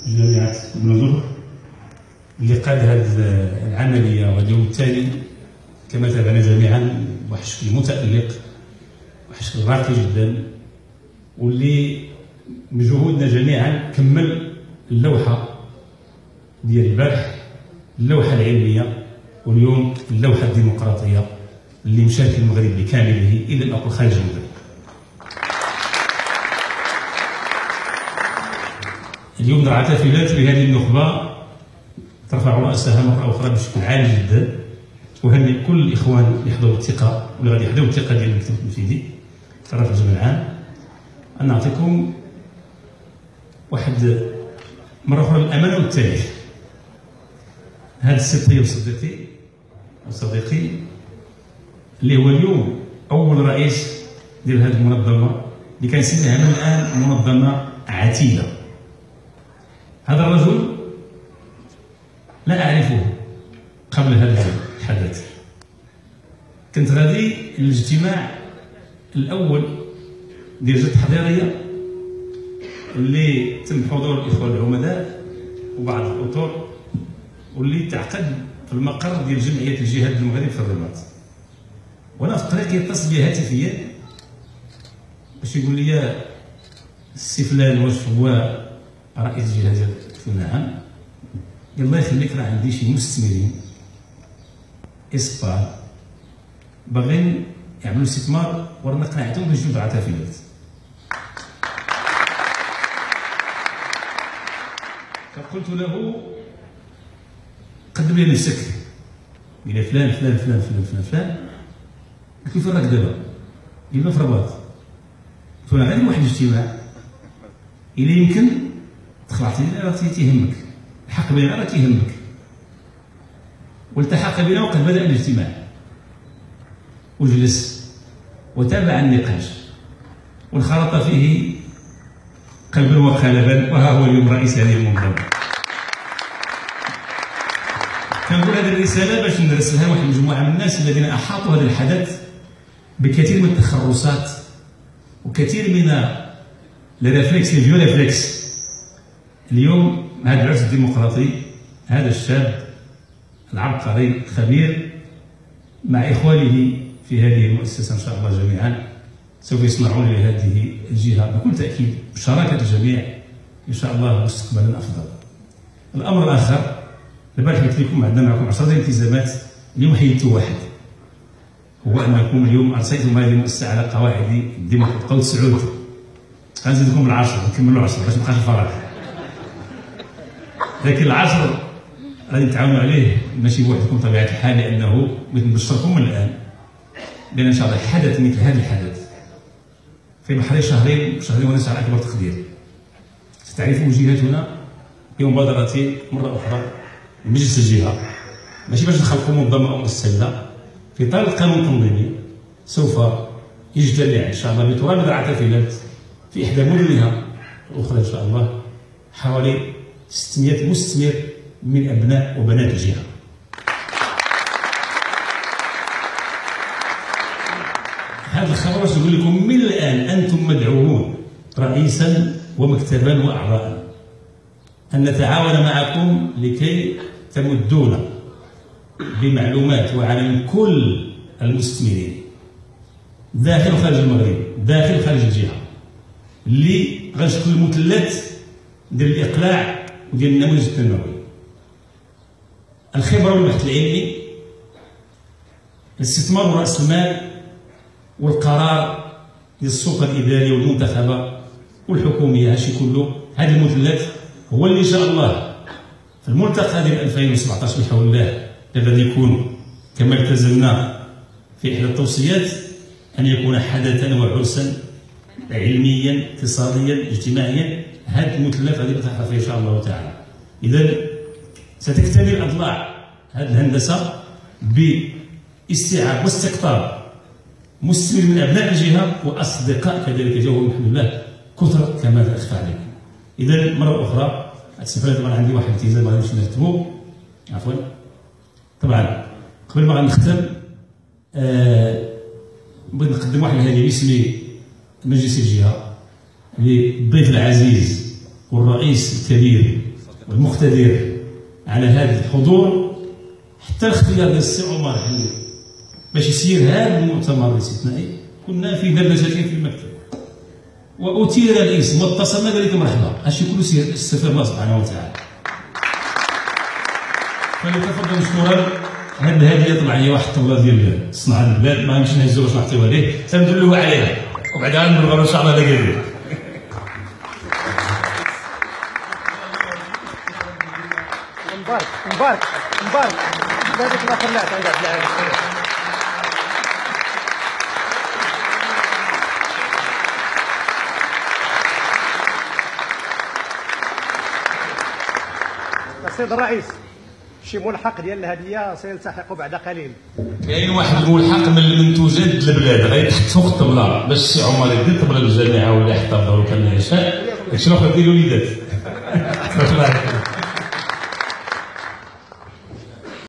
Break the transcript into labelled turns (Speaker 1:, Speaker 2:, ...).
Speaker 1: جامعة بنظر اللي قاد هذه العملية وهذا اليوم التالي كما تابعنا جميعا بواحد الشكل متألق، بواحد الشكل راقي جدا، واللي بجهودنا جميعا كمل اللوحة ديال البارح، اللوحة العلمية، واليوم اللوحة الديمقراطية اللي مشارك المغرب بكامله إلا أن أقول خارج المغرب. اليوم نرعى تافلات بهذه النخبة ترفع رأسها مرة أخرى بشكل عالي جدا، وهنئ كل الإخوان اللي حضروا الثقة واللي غادي يحضروا الثقة ديال المكتب التنفيذي طرف الجمع العام. أن نعطيكم واحد مرة أخرى الأمانة والتاريخ. هذا السي طيب صديقي اللي هو اليوم أول رئيس ديال هذه المنظمة اللي كنسميها من الآن منظمة عتيدة. هذا الرجل لا أعرفه قبل هذا الحدث. كنت غادي للاجتماع الأول ديال الجلسة التحضيرية اللي تم حضور الإخوة العمداء وبعض الأطر، واللي تعقد في المقر ديال جمعية الجهاد المغرب في الرباط. وأنا في الطريق يتصل بي هاتفيا باش يقول لي السي فلان واش هو رئيس الجهاد؟ قلت له نعم. قال الله يخليك راه عندي شي مستثمرين اسبان باغيين يعملوا استثمار ورانا قنعتهم باش يجيو عتافيات. فقلت له قدم لي نفسك. قال لي فلان فلان فلان فلان فلان فلان. قلت له فين راك دابا؟ قال لي في الرباط. قلت له غادي واحد الاجتماع إلا يمكن تخلعتي راه تيهمك، الحق بينا راه تيهمك. والتحق بنا وقد بدأ الاجتماع وجلس وتابع النقاش وانخرط فيه قلبا وقالبا، وها هو اليوم رئيس هذه المنظمة. كنقول هذه الرسالة باش نرسلها لواحد المجموعة من الناس الذين أحاطوا هذا الحدث بكثير من التخرصات وكثير من الريفلكس، الفيو ريفلكس. اليوم هذا العرس الديمقراطي، هذا الشاب العبقري الخبير مع إخوانه في هذه المؤسسة إن شاء الله جميعا سوف يصنعون لهذه الجهة بكل تأكيد بشراكة الجميع إن شاء الله مستقبلا أفضل. الأمر الآخر، البارح قلت لكم عندنا معكم 10 ديال الالتزامات، اليوم حيدتوا واحد، هو أنكم اليوم أرسيتم هذه المؤسسة على قواعد الديمقراطية. قول سعود غنزيدكم ال10 نكملوا 10 باش مابقاش الفراغ، لكن ال10 غادي نتعاونوا عليه ماشي بوحدكم طبيعة الحال، لأنه بغيت نبشركم من الآن بأن إن شاء الله حدث مثل هذا الحدث في محل شهرين ونصف على أكبر تقدير ستعرفوا جهتنا بمبادرة مرة أخرى مجلس الجهة، ماشي باش نخلقوا منظمة أو مؤسسة، في إطار القانون التنظيمي سوف يجتمع إن شاء الله بتراب العتافلات في إحدى مدنها الأخرى إن شاء الله حوالي 600 مستثمر من أبناء وبنات الجهة. هذا الخبر سأقول لكم من الآن، أنتم مدعوون رئيسا ومكتبا وأعضاء أن نتعاون معكم لكي تمدونا بمعلومات وعن كل المستثمرين داخل وخارج المغرب، داخل وخارج الجهة، اللي غنشكل المثلث ديال الإقلاع وديال النموذج التنموي. الخبرة والبحث العلمي، الاستثمار ورأس المال، والقرار ديال السلطة الإدارية والمنتخبة والحكومية، هادشي كله هذا المثلث هو اللي إن شاء الله في الملتقى ديال 2017 بحول الله اللي غادي يكون كما التزمنا في إحدى التوصيات أن يكون حدثا وعرسا علميا اقتصاديا اجتماعيا. هذا المثلث غادي يتحقق فيه إن شاء الله تعالى. إذا ستكتمل أضلاع هذه الهندسة باستيعاب واستقطاب مستثمر من أبناء الجهة وأصدقاء كذلك جاهم الحمد لله كثر كما لا أخفى عليكم. إذا مرة أخرى السفرة طبعا عندي واحد الالتزام غادي نمشي نرتبو عفوا. طبعا قبل ما غنختم بغيت نقدم واحد الهدية باسم مجلس الجهة للضيف العزيز والرئيس الكبير والمقتدر على هذا الحضور، حتى الاختيار ديال السي عمر حلي باش يسير هذا المؤتمر الاستثنائي. كنا في دبلجتين في المكتب واثير الاسم واتصلنا قال لك مرحبا، هادشي كله استفاد الله سبحانه وتعالى. فليتفضل مشكورا. هذه الهديه طلع هي واحد الطبله ديال صنع البلاد، ما غنمشي نهزو باش نعطيوها ليه، تندلوها عليها وبعدها نبلغوا ان شاء الله لكادير.
Speaker 2: مبارك مبارك مبارك هذيك ما خلات عندها. السيد الرئيس، شي ملحق ديال الهديه سيلتحق بعد قليل.
Speaker 1: كاين واحد الملحق من المنتوجات البلاد غيتحط فوق الطبله باش السي عمر يدير الطبله للجامعه ولا يحتفظ لو كان يشاء. داكشي الاخر ديال الوليدات.